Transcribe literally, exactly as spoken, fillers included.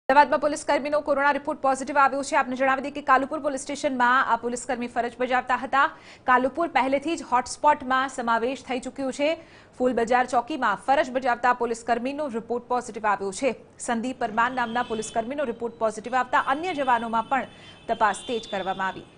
અમદાવાદમાં પોલીસકર્મીનો corona report positive આવ્યો છે। આપને જણાવી દઈએ કે કાલુપુર પોલીસ સ્ટેશનમાં આ પોલીસકર્મી ફરજ બજાવતા હતા। કાલુપુર પહેલેથી જ હોટસ્પોટમાં સમાવેશ થઈ ચૂક્યો છે। ફૂલ બજાર ચોકીમાં ફરજ બજાવતા પોલીસકર્મીનો રિપોર્ટ પોઝિટિવ આવ્યો છે। સંદીપ પરમાર નામના પોલીસકર્મીનો રિપોર્ટ પોઝિટિવ આવતા અન્ય જવાનોમાં પણ તપાસ તેજ કરવામાં આવી।